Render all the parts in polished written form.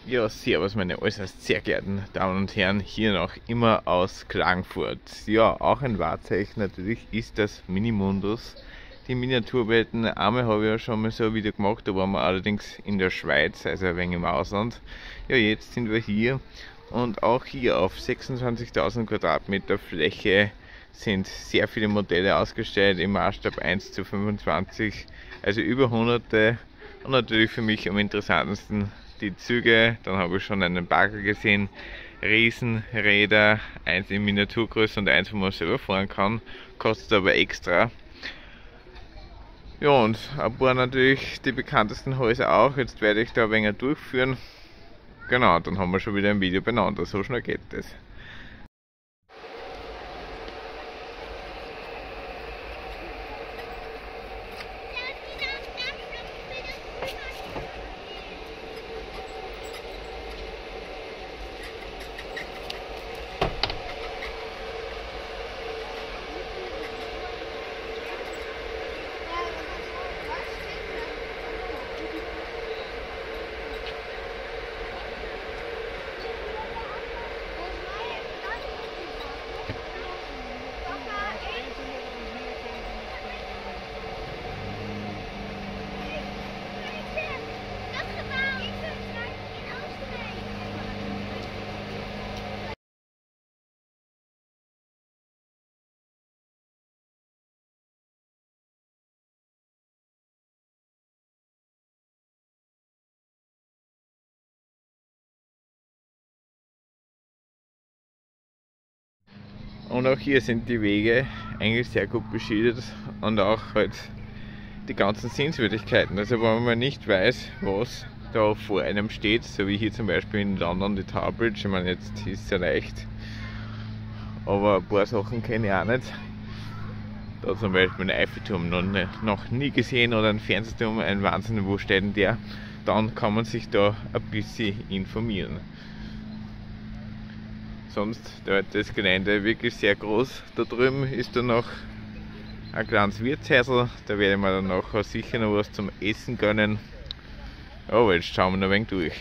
Ja, servus meine äußerst sehr geehrten Damen und Herren, hier noch immer aus Klagenfurt. Ja, auch ein Wahrzeichen natürlich ist das Minimundus. Die Miniaturwelten, einmal habe ich ja schon mal so ein Video gemacht, da waren wir allerdings in der Schweiz, also ein wenig im Ausland. Ja, jetzt sind wir hier und auch hier auf 26.000 Quadratmeter Fläche sind sehr viele Modelle ausgestellt im Maßstab 1:25, also über hunderte. Und natürlich für mich am interessantesten die Züge. Dann habe ich schon einen Bagger gesehen, Riesenräder, eins in Miniaturgröße und eins, wo man selber fahren kann, kostet aber extra. Ja, und ein paar natürlich die bekanntesten Häuser auch. Jetzt werde ich da ein wenig durchführen. Genau, dann haben wir schon wieder ein Video beieinander, so schnell geht das. Und auch hier sind die Wege eigentlich sehr gut beschildert und auch halt die ganzen Sehenswürdigkeiten. Also wenn man nicht weiß, was da vor einem steht, so wie hier zum Beispiel in London die Tower Bridge, ich meine, jetzt ist es ja leicht, aber ein paar Sachen kenne ich auch nicht. Da zum Beispiel den Eiffelturm noch nie gesehen oder ein Fernsehturm, ein Wahnsinn, wo steht denn der? Dann kann man sich da ein bisschen informieren. Sonst da das Gelände wirklich sehr groß. Da drüben ist dann noch ein kleines Wirtshäusl, da werde ich mir dann nachher sicher noch was zum Essen gönnen. Aber jetzt schauen wir noch ein wenig durch.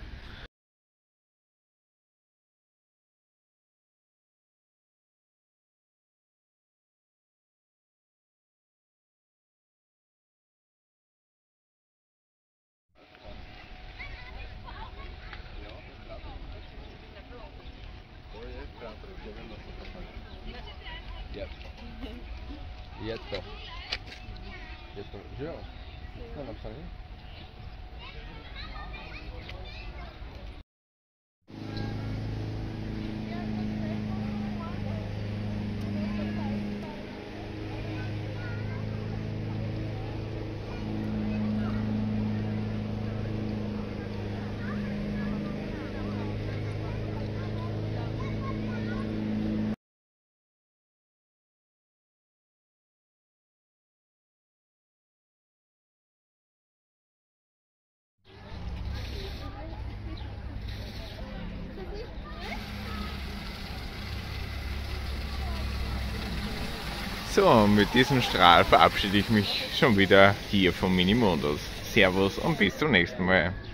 Ya está. Ya está. Yo. No, no, sorry. So, mit diesem Strahl verabschiede ich mich schon wieder hier vom Minimundus. Servus und bis zum nächsten Mal.